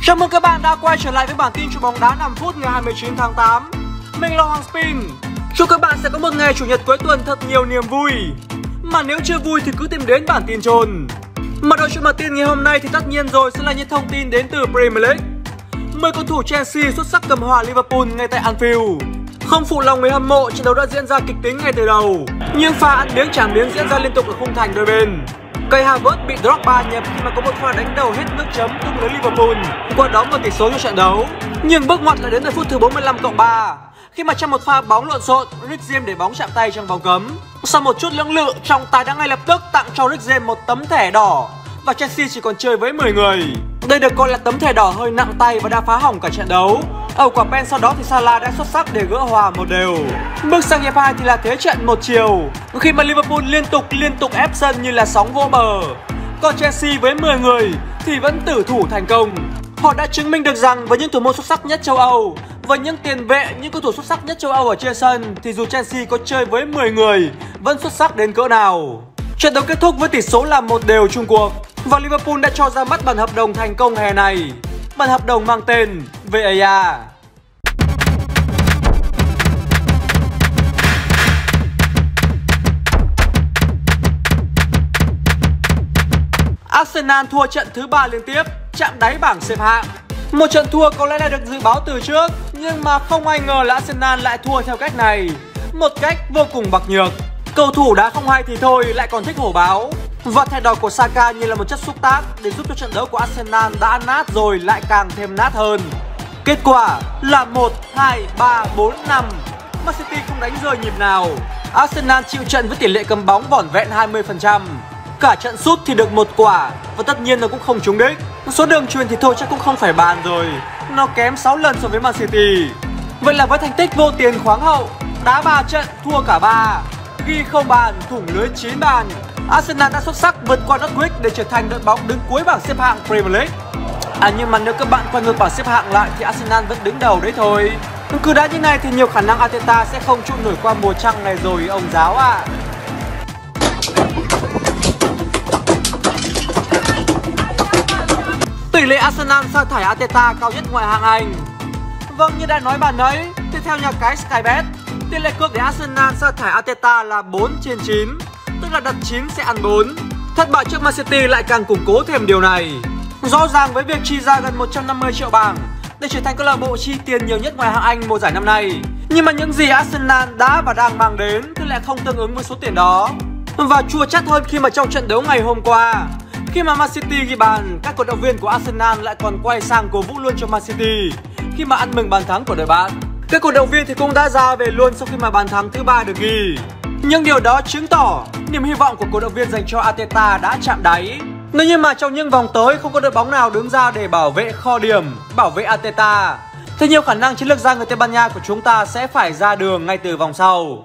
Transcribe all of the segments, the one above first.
Chào mừng các bạn đã quay trở lại với bản tin chụp bóng đá 5 phút ngày 29 tháng 8. Mình là Hoàng Spin. Chúc các bạn sẽ có một ngày chủ nhật cuối tuần thật nhiều niềm vui. Mà nếu chưa vui thì cứ tìm đến bản tin chồn. Mở đầu cho bản tin ngày hôm nay thì tất nhiên rồi sẽ là những thông tin đến từ Premier League. 10 cầu thủ Chelsea xuất sắc cầm hòa Liverpool ngay tại Anfield. Không phụ lòng người hâm mộ, trận đấu đã diễn ra kịch tính ngay từ đầu. Nhưng pha ăn miếng trả miếng diễn ra liên tục ở khung thành đôi bên. Kai Havertz bị Drogba nhập khi mà có một pha đánh đầu hết nước chấm tung lưới Liverpool, qua đó mở tỷ số cho trận đấu. Nhưng bước ngoặt lại đến ở phút thứ 45+3 khi mà trong một pha bóng lộn xộn, Reece James để bóng chạm tay trong vòng cấm. Sau một chút lưỡng lự, trọng tài đã ngay lập tức tặng cho Reece James một tấm thẻ đỏ và Chelsea chỉ còn chơi với 10 người. Đây được coi là tấm thẻ đỏ hơi nặng tay và đã phá hỏng cả trận đấu. Ở quả pen sau đó thì Salah đã xuất sắc để gỡ hòa 1-1. Bước sang hiệp 2 thì là thế trận một chiều khi mà Liverpool liên tục ép sân như là sóng vô bờ. Còn Chelsea với 10 người thì vẫn tử thủ thành công. Họ đã chứng minh được rằng với những thủ môn xuất sắc nhất châu Âu, với những tiền vệ, những cầu thủ xuất sắc nhất châu Âu ở trên sân thì dù Chelsea có chơi với 10 người vẫn xuất sắc đến cỡ nào. Trận đấu kết thúc với tỷ số là 1-1 chung cuộc và Liverpool đã cho ra mắt bản hợp đồng thành công hè này. Bản hợp đồng mang tên VAR. Arsenal thua trận thứ 3 liên tiếp, chạm đáy bảng xếp hạng. Một trận thua có lẽ đã được dự báo từ trước, nhưng mà không ai ngờ là Arsenal lại thua theo cách này, một cách vô cùng bạc nhược. Cầu thủ đá không hay thì thôi, lại còn thích hổ báo. Và thẻ đỏ của Saka như là một chất xúc tác để giúp cho trận đấu của Arsenal đã nát rồi lại càng thêm nát hơn. Kết quả là 1, 2, 3, 4, 5. Man City không đánh rơi nhịp nào. Arsenal chịu trận với tỷ lệ cầm bóng vỏn vẹn 20%. Cả trận sút thì được 1 quả và tất nhiên nó cũng không trúng đích. Số đường chuyền thì thôi chắc cũng không phải bàn rồi, nó kém 6 lần so với Man City. Vậy là với thành tích vô tiền khoáng hậu, đá 3 trận thua cả 3, ghi 0 bàn, thủng lưới 9 bàn, Arsenal đã xuất sắc vượt qua Norwich để trở thành đội bóng đứng cuối bảng xếp hạng Premier League. Nhưng mà nếu các bạn quay ngược bảng xếp hạng lại thì Arsenal vẫn đứng đầu đấy thôi. Cứ đá như này thì nhiều khả năng Arteta sẽ không trụ nổi qua mùa trăng này rồi ông giáo ạ. Tỷ lệ Arsenal sa thải Arteta cao nhất ngoại hạng Anh. Vâng, như đã nói bạn ấy, thì theo nhà cái Skybet, tỷ lệ cược để Arsenal sa thải Arteta là 4/9, tức là đặt 9 sẽ ăn 4. Thất bại trước Man City lại càng củng cố thêm điều này. Rõ ràng với việc chi ra gần 150 triệu bảng để trở thành câu lạc bộ chi tiền nhiều nhất ngoại hạng Anh mùa giải năm nay, nhưng mà những gì Arsenal đã và đang mang đến thì lại không tương ứng với số tiền đó. Và chua chát hơn khi mà trong trận đấu ngày hôm qua, khi mà Man City ghi bàn, các cổ động viên của Arsenal lại còn quay sang cổ vũ luôn cho Man City khi mà ăn mừng bàn thắng của đội bạn. Các cổ động viên thì cũng đã ra về luôn sau khi mà bàn thắng thứ 3 được ghi. Nhưng điều đó chứng tỏ niềm hy vọng của cổ động viên dành cho Arteta đã chạm đáy. Nếu như mà trong những vòng tới không có đội bóng nào đứng ra để bảo vệ kho điểm, bảo vệ Arteta, thì nhiều khả năng chiến lược gia người Tây Ban Nha của chúng ta sẽ phải ra đường ngay từ vòng sau.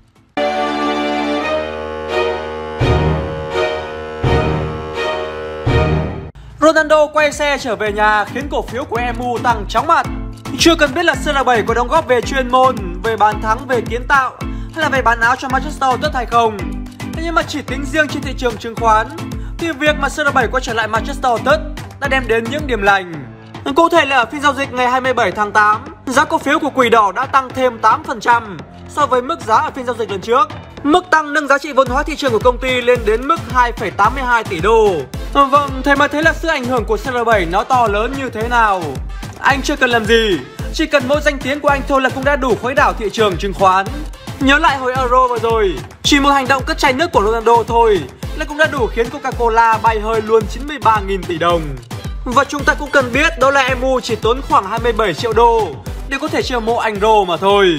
Ronaldo quay xe trở về nhà khiến cổ phiếu của MU tăng chóng mặt. Chưa cần biết là CR7 có đóng góp về chuyên môn, về bàn thắng, về kiến tạo hay là về bán áo cho Manchester United hay không. Thế nhưng mà chỉ tính riêng trên thị trường chứng khoán thì việc mà CR7 quay trở lại Manchester United đã đem đến những điểm lành. Cụ thể là ở phiên giao dịch ngày 27 tháng 8, giá cổ phiếu của Quỷ Đỏ đã tăng thêm 8% so với mức giá ở phiên giao dịch lần trước. Mức tăng nâng giá trị vốn hóa thị trường của công ty lên đến mức 2,82 tỷ đô. Vâng, thế mà thấy là sự ảnh hưởng của CR7 nó to lớn như thế nào. Anh chưa cần làm gì, chỉ cần mỗi danh tiếng của anh thôi là cũng đã đủ khuấy đảo thị trường chứng khoán. Nhớ lại hồi Euro vừa rồi, chỉ một hành động cất chai nước của Ronaldo thôi là cũng đã đủ khiến Coca-Cola bay hơi luôn 93.000 tỷ đồng. Và chúng ta cũng cần biết đó là MU chỉ tốn khoảng 27 triệu đô để có thể chiêu mộ anh Rô mà thôi.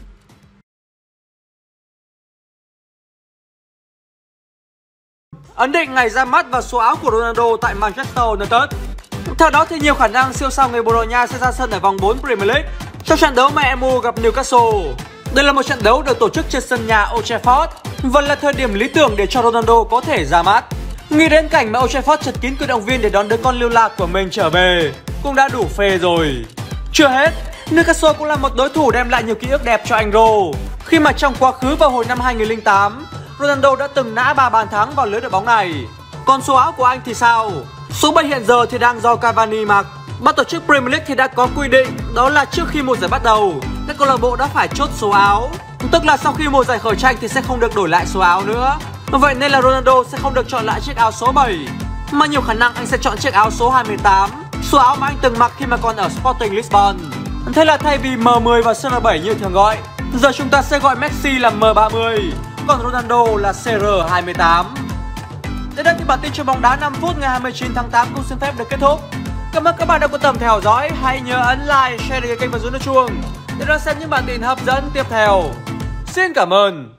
Ấn định ngày ra mắt và số áo của Ronaldo tại Manchester United. Theo đó thì nhiều khả năng siêu sao người Bồ Đào Nha sẽ ra sân ở vòng 4 Premier League trong trận đấu mà MU gặp Newcastle. Đây là một trận đấu được tổ chức trên sân nhà Old Trafford và là thời điểm lý tưởng để cho Ronaldo có thể ra mắt. Nghĩ đến cảnh mà Old Trafford chật kín cổ động viên để đón đứa con lưu lạc của mình trở về cũng đã đủ phê rồi. Chưa hết, Newcastle cũng là một đối thủ đem lại nhiều ký ức đẹp cho anh Rô, khi mà trong quá khứ vào hồi năm 2008, Ronaldo đã từng nã 3 bàn thắng vào lưới đội bóng này. Còn số áo của anh thì sao? Số 7 hiện giờ thì đang do Cavani mặc. Ban tổ chức Premier League thì đã có quy định đó là trước khi mùa giải bắt đầu, các câu lạc bộ đã phải chốt số áo, tức là sau khi mùa giải khởi tranh thì sẽ không được đổi lại số áo nữa. Vậy nên là Ronaldo sẽ không được chọn lại chiếc áo số 7, mà nhiều khả năng anh sẽ chọn chiếc áo số 28, số áo mà anh từng mặc khi mà còn ở Sporting Lisbon. Thế là thay vì M10 và CR7 như thường gọi, giờ chúng ta sẽ gọi Messi là M30, còn Ronaldo là CR28. Đến đây thì bản tin chơi bóng đá 5 phút ngày 29 tháng 8 cũng xin phép được kết thúc. Cảm ơn các bạn đã quan tâm theo dõi. Hãy nhớ ấn like, share kênh và nhấn chuông để đón xem những bản tin hấp dẫn tiếp theo. Xin cảm ơn.